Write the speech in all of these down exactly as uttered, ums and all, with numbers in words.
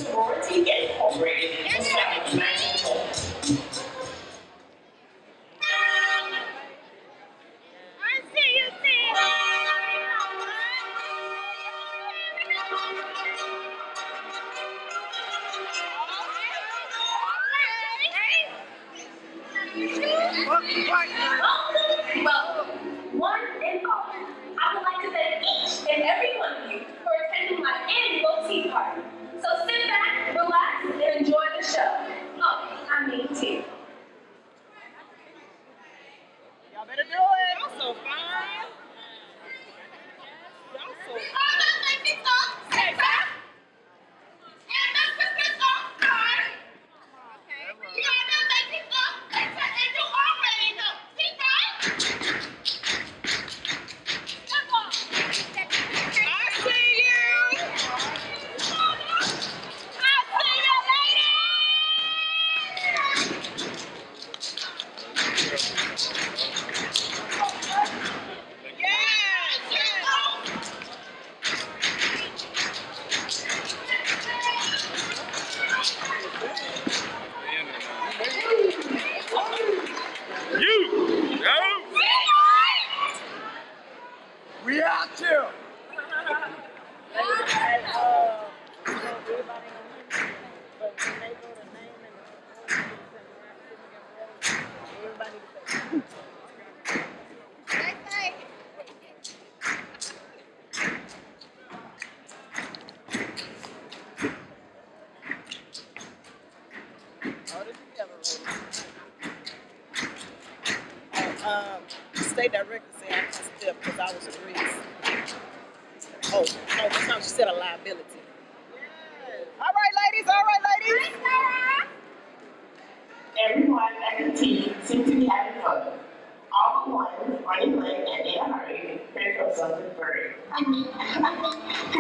Sorority Incorporated was founded in nineteen twenty. Well, one and all, I would like to thank each and every one of you for attending my annual tea party. So sit back, relax, and enjoy the show. Oh, I mean tea. Y'all better do it. Y'all so fine. Y'all so fine. We out here. Um, state director said I can step because I was a risk. Oh, no, that's not, she said a liability. Yes. All right, ladies, all right, ladies. Everyone at the team seemed to be having fun. All but one, running late and in a hurry, there goes something furry. I mean, I mean,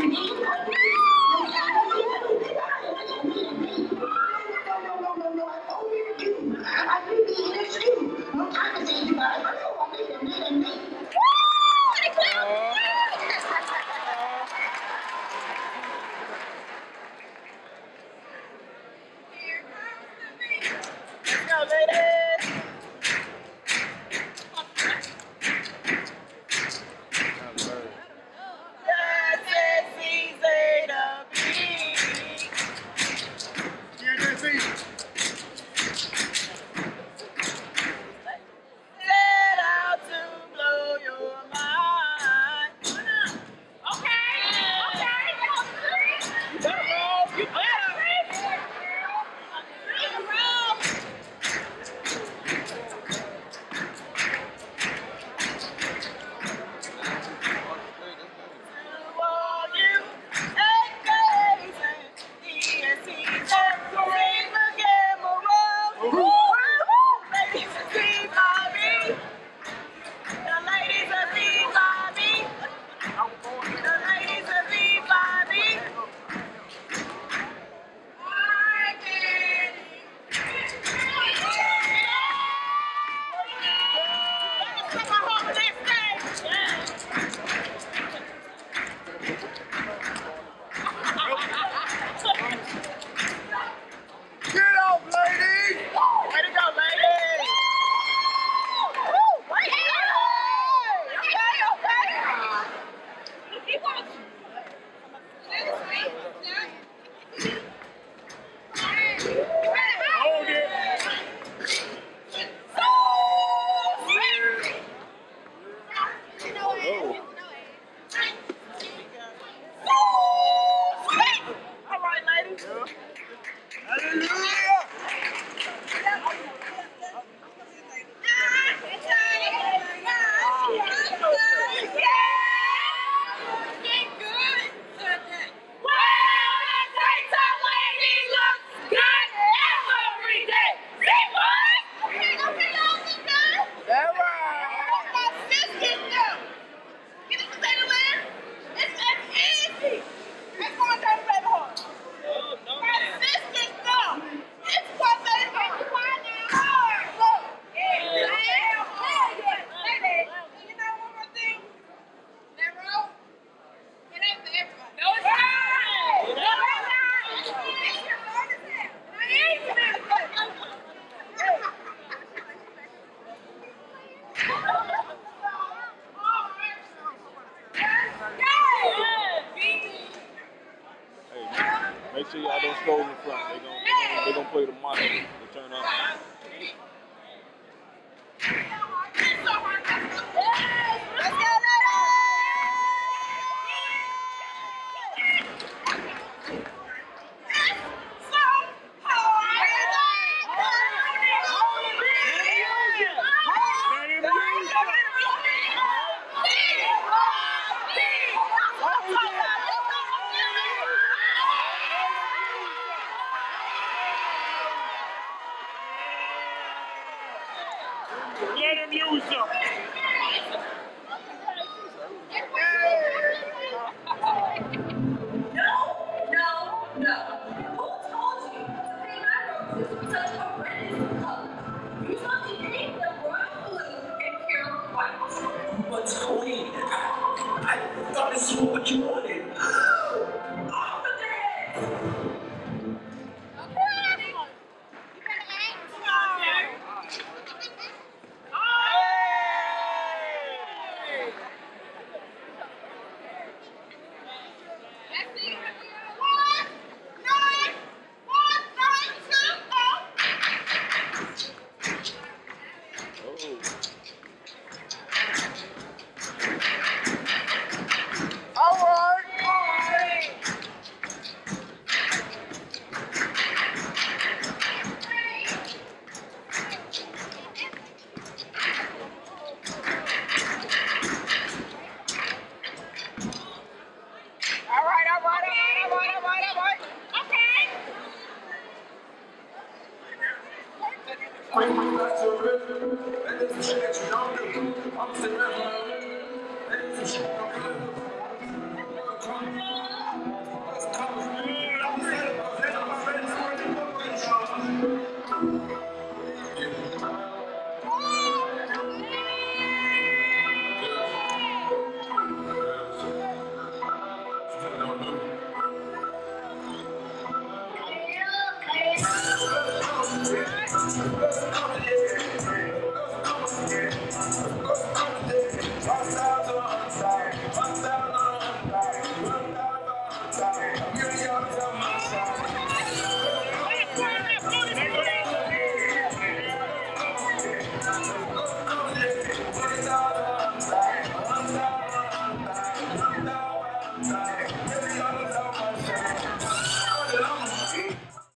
no, no, no, no, no, I told you to do. I really need this too. No time to say goodbye. I know I'm leaving, leaving, leaving. Make sure y'all don't stroll in front. They gon' they gon' they gon' play the monitor to turn up. Let's go, Let him use them. No, no, no. Who told you to paint my roses such horrendous colors? You supposed to paint them royal blue and pure white. But Tony, I, I thought this was what you wanted. Off with their heads! all right. All right, all right, all right, all right, all right, all right. Bring me back to a rhythm. That is some shit that you don't do. I'm still rhythm. That is some shit you don't do. Let's come. I'm saying about that. I'm saying it's more than one way, y'all. Don't do.